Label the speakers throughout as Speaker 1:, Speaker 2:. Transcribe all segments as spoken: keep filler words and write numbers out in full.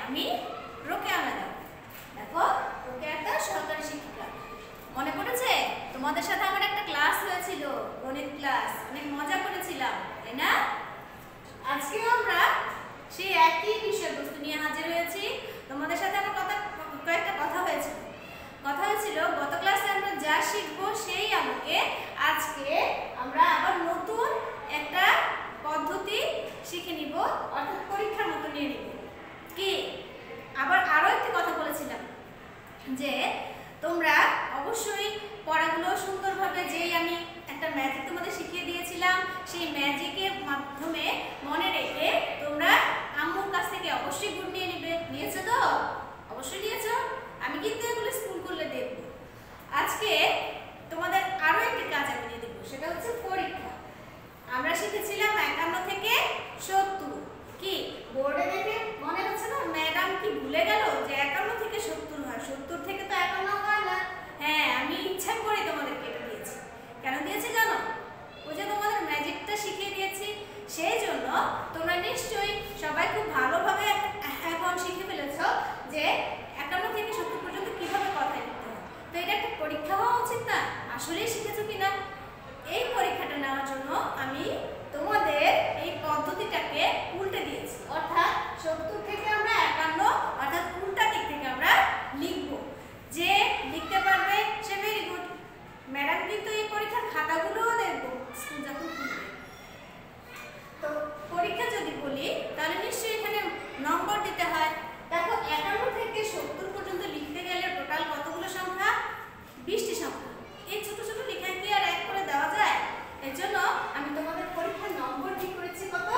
Speaker 1: আমি রোকেয়া ম্যাডাম। দেখো রোকেয়া একটা সহকারী শিক্ষিকা। মনে পড়েছে তোমাদের সাথে আমার একটা ক্লাস হয়েছিল, গণিত ক্লাস, অনেক মজা করেছিলাম, তাই না? আজকেও আমরা সেই একই বিষয়বস্তু নিয়ে হাজির হয়েছি। তোমাদের সাথে আমার কথা কয়েকটা কথা হয়েছিল কথা হয়েছিল গত ক্লাসে আমরা যা শিখবো সেই আলোকে আজকে আমরা আবার নতুন একটা পদ্ধতি শিখে নিব, অর্থাৎ পরীক্ষার মতো নিয়ে নিব। কি আবার আরো একটি কথা বলেছিলাম যে তোমরা অবশ্যই পড়াগুলো সুন্দরভাবে, যেই আমি একটা ম্যাজিক তোমাদের শিখিয়ে দিয়েছিলাম সেই ম্যাজিকের মাধ্যমে মনে রেখে তোমরা আম্মুর কাছ থেকে অবশ্যই গুড নিয়ে নিবে। নিয়েছো তো? অবশ্যই নিয়েছো। আমি কিন্তু এগুলো স্কুল করলে দেখব। আজকে তোমাদের আরো একটি কাজ আমি দিয়ে দেবো, সেটা হচ্ছে পরীক্ষা। আমরা শিখেছিলাম একান্ন থেকে সত্তর। কি বোর্ডে দেখে মনে হচ্ছে না ম্যাডাম কি ভুলে গেল যে একান্ন থেকে সত্তর হয়? সত্তর থেকে তো একান্ন হয় না। হ্যাঁ, আমি ইচ্ছা করে তোমাদেরকে এটা দিয়েছি। কেন দিয়েছি জানো? ওই যে তোমাদের ম্যাজিকটা শিখিয়ে দিয়েছি, সেই জন্য তোমরা নিশ্চয়ই সবাই খুব ভালোভাবে এখন শিখে ফেলেছ যে একান্ন থেকে সত্তর পর্যন্ত কিভাবে কথা লিখতে হয়। তো এটা একটা পরীক্ষা হওয়া উচিত না? আসলেই শিখেছো কিনা? এই পরীক্ষাটা নেওয়ার জন্য আমি তোমাদের এই পদ্ধতিটাকে উল্টে দিয়েছি, অর্থাৎ সত্তর থেকে আমরা একান্ন, অর্থাৎ উল্টা দিক থেকে আমরা লিখব। যে লিখতে পারবে সে ভেরি গুড। ম্যাডাম কিন্তু এই পরীক্ষার খাতাগুলোও দেখবো স্কুল যখন খুলবে। তো পরীক্ষা যদি বলি তাহলে নিশ্চয়ই এখানে নম্বর দিতে হয়। দেখো একান্ন থেকে সত্তর পর্যন্ত লিখতে গেলে টোটাল কতগুলো সংখ্যা? বিশটি সংখ্যা। এই ছোট ছোট লেখায় কি আর এক করে দেওয়া যায়? এর জন্য আমি তোমাদের পরীক্ষার নম্বর ঠিক করেছি কত?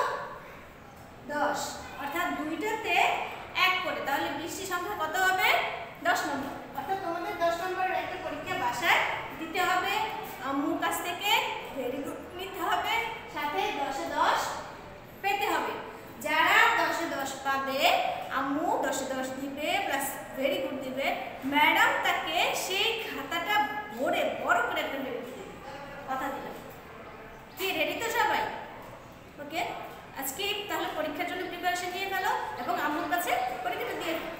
Speaker 1: দশ। অর্থাৎ দুইটাতে এক করে, তাহলে বিশটি সংখ্যা কত হবে? দশ নম্বর। অর্থাৎ তোমাদের দশ নম্বরের একটা পরীক্ষা বাসায় দিতে হবে। আম্মুর কাছ থেকে ভেরি গুড নিতে হবে, সাথে দশে দশ পেতে হবে। যারা দশে দশ পাবে, আম্মু দশে দশ দিবে প্লাস ভেরি গুড দিবে, ম্যাডাম তাকে সেই খাতাটা ভরে বড় করে একটা ভেরি গুড দিবে। কথা দিলাম। কি রেডি তো সবাই? ওকে, আজকে তাহলে পরীক্ষার জন্য প্রিপারেশন নিয়ে ফেলো এবং আম্মুর কাছে পরীক্ষাটা দিয়ে দাও।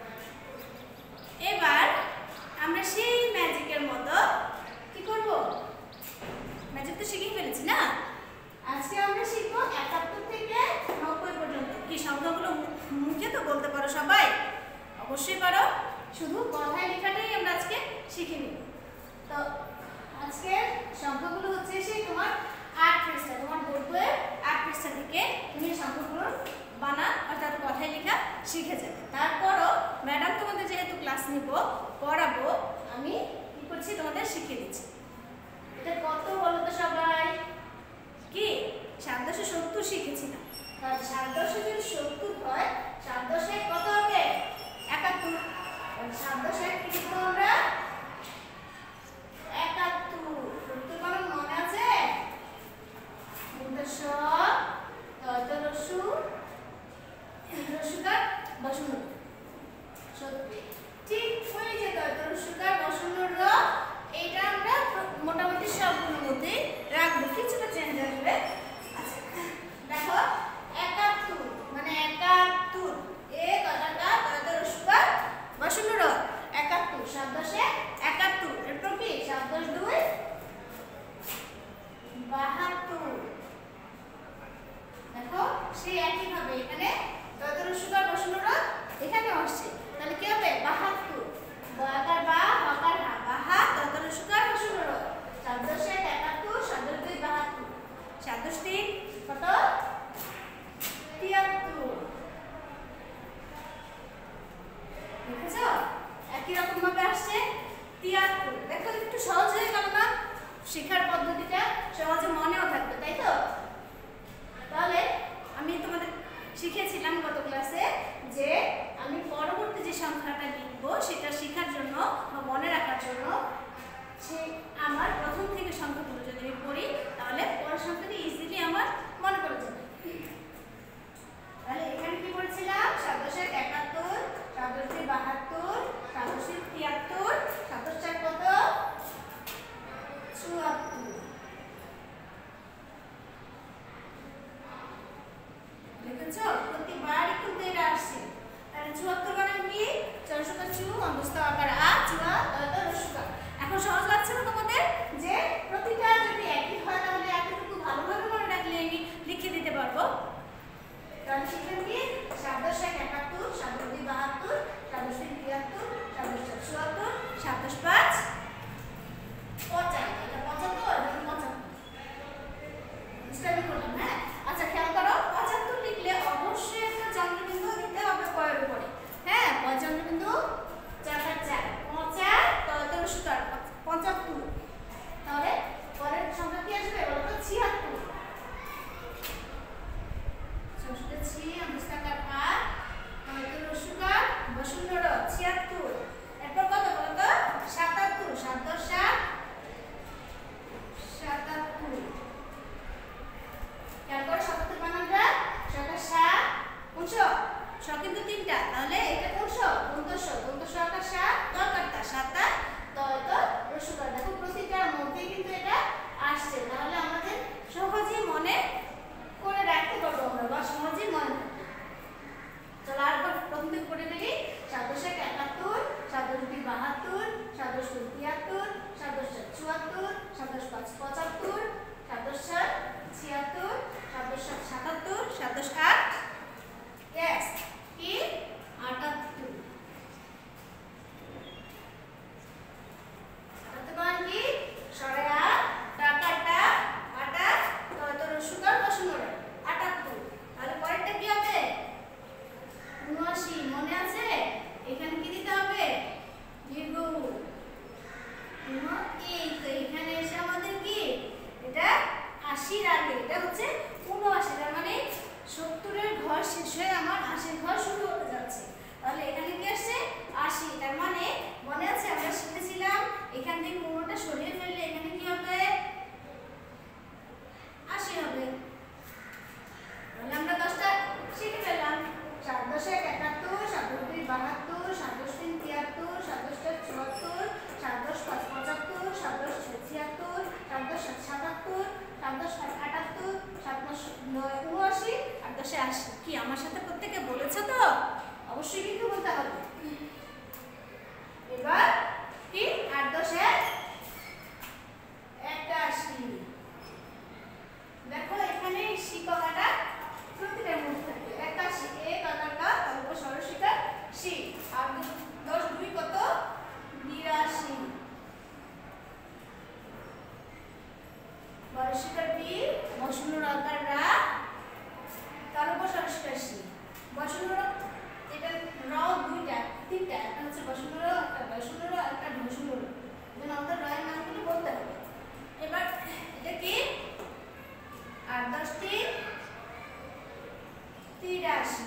Speaker 1: এবার আমরা সেই ম্যাজিকের মতো কি করব? ম্যাজিক তো শিখে ফেলেছি না? আজকে আমরা শিখবো একাত্তর থেকে নব্বই পর্যন্ত। কি সংখ্যাগুলো মুখে তো বলতে পারো সবাই? অবশ্যই পারো। শুধু কথায় লেখাটাই আমরা আজকে শিখে নিব। তো আজকে সংখ্যাগুলো হচ্ছে সেই তোমার আট পৃষ্ঠা, তোমার বোর্ড বইয়ের আট পৃষ্ঠা থেকে তুমি সংখ্যাগুলো বানা অর্থাৎ কথায় লেখা শিখে যাবে। তারপরও ম্যাডাম তোমাদের যেহেতু ক্লাস নিব, পড়াবো, আমি কি করছি তোমাদের শিখিয়ে দিচ্ছি। এটা কত বলো তো সবাই? কি সাত দশে সত্তর শিখেছিলাম। তাহলে সাত দশে যদি সত্তর হয়, সাত দশে কত হবে? একাত্তর। সাত দশে কি লিখবো আমরা? একাত্তর। সত্তর মানে মনে আছে? উদ্দেশ্য তয়তরস্যু রস্যুকার বসন্ত সত্যি। ঠিক ওই যে তয়তরস্যুকার বসন্ত র, এটা আমরা মোটামুটি সবগুলোর মধ্যে রাখবো, কিছুটা চেঞ্জ আসবে। আচ্ছা দেখো একাত্তর মানে একাত্তর, এ কথাটা তয়তরস্যুকার বসন্ত র, একাত্তর। সাত দশে একাত্তর। এরপর কি সাত দশ দুই বাহাত্তর। দেখো সেই একই ভাবে এখানে তয়তরস্যুকার বসন্ত র এখানে আসছে, তাহলে কি হবে? বাহাত্তর। বয়াকার বা হকার হা, বাহা তয়তরস্যুকার বসন্ত র। সাত দশে একাত্তর, সাত দশ দুই বাহাত্তর, সাত দশ তিন কত? তিয়াত্তর। দেখেছ একই রকম ভাবে আসছে তিয়াত্তর। দেখো একটু সহজ হয়ে গেল না? শেখার পদ্ধতিটা সহজে মনেও থাকবে, তাই তো? তাহলে আমি তোমাদের শিখেছিলাম গত ক্লাসে যে আমি পরবর্তী যে সংখ্যাটা লিখবো সেটা শেখার জন্য বা মনে রাখার জন্য সে আমার প্রথম থেকে সংখ্যাগুলো যদি আমি পড়ি তাহলে পরের সংখ্যাটি ইজিলি আমার মনে পড়ে যাবে। তাহলে এখানে কি পড়েছিলাম? সাত দশে একাত্তর, সাত দশ দুই বাহাত্তর, সাত দশে তিয়াত্তর, সাত দশ চার কত? চুয়াত্তর। দেখেছ প্রতিবারই কিন্তু এটা আসছে। তাহলে চুয়াত্তর বানান কি? চরসুকার চু অন্তস্থ আকার আ চুয়া তয়ত রসুকা। এখন সহজ লাগছে না তোমাদের যে প্রতিটা যদি একই হয় তাহলে এতটুকু ভালোভাবে মনে রাখলে আমি লিখে দিতে পারবো। তাহলে শিখলাম কি? সাত দশ এক একাত্তর, সাত দুই বাহাত্তর, সাত দশ তিন তিয়াত্তর, সাত দশ চার চুয়াত্তর, সাত দশ পাঁচ পঁচাত্তর। এটা পঁচাত্তর এবং পঁচাত্তর স্টাডি করলাম। হ্যাঁ, আচ্ছা খেয়াল করো, পঁচাত্তর লিখলে অবশ্যই একটা চন্দ্রবিন্দু দিতে হবে পয়ের উপরে। হ্যাঁ, পয় চন্দ্রবিন্দু চার চার চার পঁচা তয়ত রসুকার পঁচাত্তর। তাহলে পরের সংখ্যা কি আসবে বলো তো? ছিয়াত্তর। চরসুকার ছি অন্তস্থাকার আ তয়ত রসুকার বসুন্ধর ছিয়াত্তর। এরপর কত বলো তো? সাতাত্তর। সাত দশ সাত সাতাত্তর। খেয়াল করো সাতাত্তর বানানটা। সাতাশ সাত কোনশ? শ কিন্তু তিনটা, তাহলে এটা কোনশ? দন্তস। দন্তস আকার সাত দরকারটা সাতটা তয়ত রসুকার। দেখো প্রতিটার মধ্যে কিন্তু এটা আসছে, তাহলে আমাদের সহজেই মনে করে রাখতে পারবো আমরা বা সহজেই মনে থাকবে। চলো আরেকবার প্রথম থেকে পড়ে দেখি। সাত দশ এক একাত্তর, সাত দশ দুই বাহাত্তর, সাত দশ তিন তিয়াত্তর, সাত দশ চার চুয়াত্তর, সাত দশ পাঁচ পঁচাত্তর, সাত দশ সাত ছিয়াত্তর, সাত দশ সাত সাতাত্তর, সাত দশ আট ইয়েস কি আটাত্তর। আটাত্তর মান কি? সরে আট টাকাটা আটাত তয়ত রসুকার বসুন্ধর আটাত্তর। তাহলে পরেরটা কি হবে? উনআশি। মনে আছে? এখানে কি দিতে হবে? দীর্ঘ উ। এই তো এখানে এসে আমাদের কি এটা আশির আগে, এটা হচ্ছে উনআশি। তার মানে সত্তরের ঘর শেষ হয়ে আমার আশির ঘর শুরু হতে যাচ্ছে। তাহলে এখানে কি আসছে? আশি। তার মানে মনে আছে আমরা শিখেছিলাম এখান থেকে কোনটা সরিয়ে ফেললে এখানে কি হবে? আশি হবে। তাহলে আমরা দশটা শিখে ফেললাম। সাত দশ এক একাত্তর, সাত দশ দুই বাহাত্তর, সাত দশ তিন তিয়াত্তর, সাত দশ চার চুয়াত্তর, সাত দশ পাঁচ পঁচাত্তর, সাত দশ ছয় ছিয়াত্তর, সাত দশ সাত সাতাত্তর, সাত দশ আট আটাত্তর, সাত দশ নয় উনআশি, আট দশে আশি। কি আমার সাথে প্রত্যেকে বলেছো তো? অবশ্যই কিন্তু বলতে হবে। এবার কি আট দশে একাশি। দেখো এখানে শিককাটা প্রতিটার মধ্যে থাকে একাশি। এক আকারটা তারপর সরসিকা সি। আর দশ দুই কত? বিরাশি। বর্ষিকার বি বসুন্ধর আকার রা তার উপর সরসিকার সি। বসুন্ধর এটা র দুইটা তিনটা, একটা হচ্ছে বসুন্ধর, একটা বসুন্ধর, একটা ঢসুন্ধর। যেন আমাদের রয়ের নামগুলো বলতে হবে। এবার এটা কি? আট দশ তিন তিরাশি।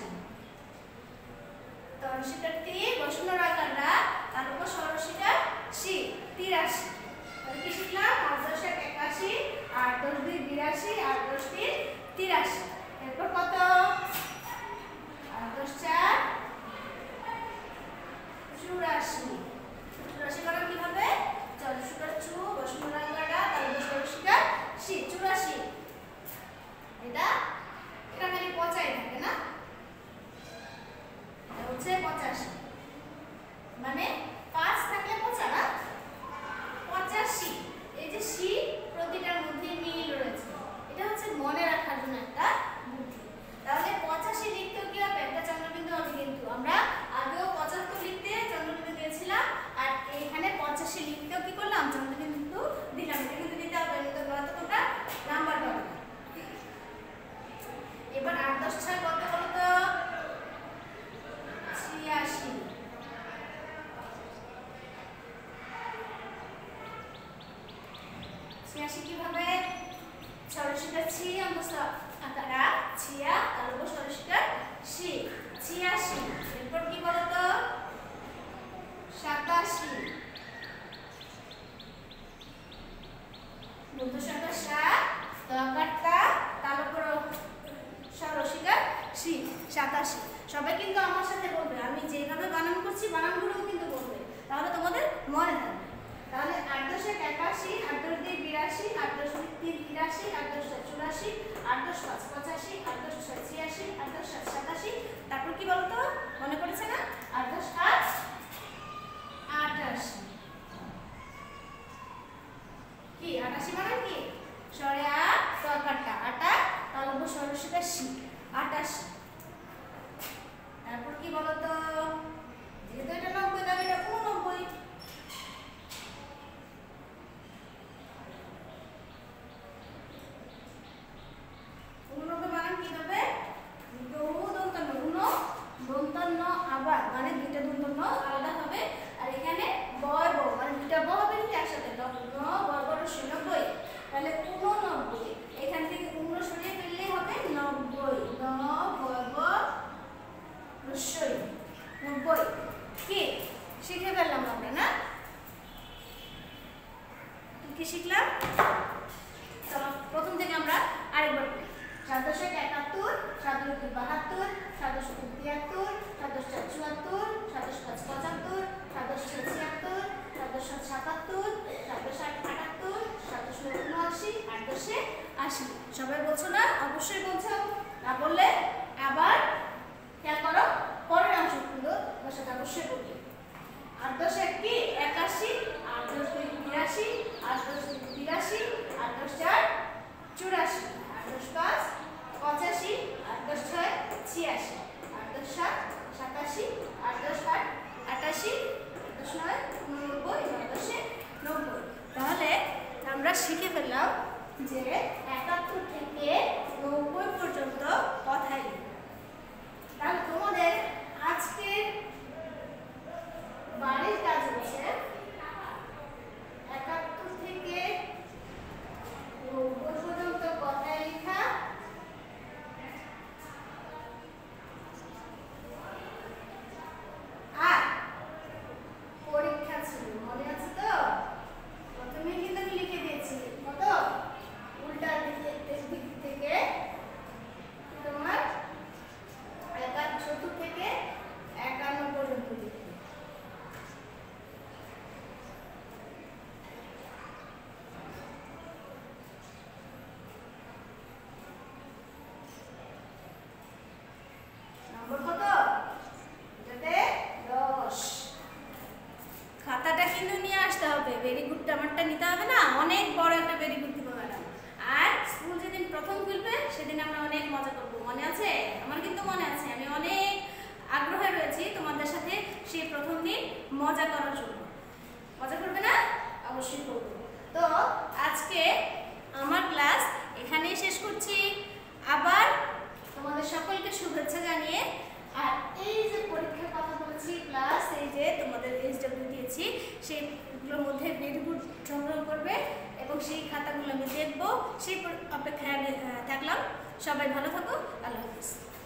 Speaker 1: তরসিকার তি বসুন্ধর আকার রা তার উপর সরসিকার সি তিরাশি। তাহলে কি শিখলাম? আট দশ এক একাশি, আট দশ দুই বিরাশি, আট দশ তিন তিরাশি। এরপর কত? আট দশ চার চুরাশি। চুরাশি করা কিভাবে? চরসিকার চু বসুন্ধর আকার রা তার উপর সরসিকার সি চুরাশি। এটা এটা খালি পচাই থাকে না? এটা হচ্ছে পঁচাশি। মানে পাঁচ থাকলে পচা না? পঁচাশি। এই যে সি প্রতিটার মধ্যে মিল রয়েছে, এটা হচ্ছে মনে রাখার জন্য একটা বুদ্ধি। তাহলে পঁচাশি লিখতেও কি হবে? একটা চন্দ্রবিন্দু হবে। কিন্তু আমরা আগেও পঁচাত্তর লিখতে চন্দ্রবিন্দু দিয়েছিলাম, আর এখানে পঁচাশি লিখতেও কি করলাম? চন্দ্রবিন্দু দিলাম। এটা কিন্তু দিতে হবে, তো কতটা নাম্বার পাবে। এবার আট দশ ছয় কত বলো তো? ছিয়াশি। ছিয়াশি কিভাবে? সরসিকার ছি অন্তস্থ আকার আ ছিয়া তার উপর সরসিকার সি ছিয়াশি। এরপর কি বলো তো? সাতাশি। দন্তসাকার সাত দকারটা তার উপর সরসিকার সি সাতাশি। সবাই কিন্তু আমার সাথে বলবে, আমি যেভাবে বানান করছি বানানগুলোও কিন্তু বলবে, তাহলে তোমাদের মনে থাকবে। তাহলে আট দশ এক একাশি, আট দশ দুই বিরাশি, আট দশ তিন তিরাশি, আট দশ চার চুরাশি, আট দশ পাঁচ পঁচাশি, আট দশ ছয় ছিয়াশি, আট দশ সাত সাতাশি। তারপর কি বলতো? মনে পড়েছে না? বাহাত্তর, সাত দশ তিয়াত্তর, সাত দশ চার চুয়াত্তর, সাত দশ পাঁচ পঁচাত্তর, সাত দশ ছয় ছিয়াত্তর, সাত দশ সাত সাতাত্তর, সাত দশ আট আটাত্তর, সাত দশ নয় উনআশি, আট দশে আশি। সবাই বলছো না? অবশ্যই বলছো। না বললে আবার খেয়াল করো, পরের অংশগুলো তোমার সাথে অবশ্যই বলি। আট দশ এক কি একাশি, আট দশ দুই বিরাশি, আট দশ তিন বিরাশি, আট দশ চার চুরাশি, আট দশ পাঁচ পঁচাশি, আট দশ ছয় ছিয়াশি, আট দশ সাত সাতাশি, আট দশ আট আটাশি, আট দশ নয় উননব্বই, নয় দশে নব্বই। তাহলে আমরা শিখে ফেললাম যে একাত্তর থেকে নব্বই পর্যন্ত কথাই লিখব। তাহলে তোমাদের আজকের বাড়ির কাজ হচ্ছে একাত্তর থেকে নব্বই পর্যন্ত কথায় লেখা, আর পরীক্ষা ছিল মনে আছে তো? প্রথমে কিন্তু আমি লিখে দিয়েছি কত উল্টা দিকে দিক থেকে তোমার একাত্তর থেকে একান্ন পর্যন্ত লিখবে। নম্বর কত? এটাতে দশ। খাতাটা কিন্তু নিয়ে আসতে হবে, ভেরি গুডটা আমারটা নিতে হবে না, অনেক বড় একটা ভেরি গুড দিব ম্যাডাম। আর স্কুল যেদিন প্রথম খুলবে সেদিন আমরা অনেক মজা করবো, মনে আছে? আমার কিন্তু মনে আছে, আমি অনেক আগ্রহে রয়েছি তোমাদের সাথে সেই প্রথম দিন মজা করার জন্য। মজা করবে না? অবশ্যই করবো। তো আজকে আমার ক্লাস এখানেই শেষ করছি। আবার তোমাদের সকলকে শুভেচ্ছা জানিয়ে, আর এই যে পরীক্ষার কথা বলেছি প্লাস এই যে তোমাদের এইচডব্লিউ দিয়েছি সেইগুলোর মধ্যে ভেরি গুড সংগ্রহ করবে এবং সেই খাতাগুলো আমি দেখবো, সেই অপেক্ষায় আমি থাকলাম। সবাই ভালো থাকো, আল্লাহ হাফিজ।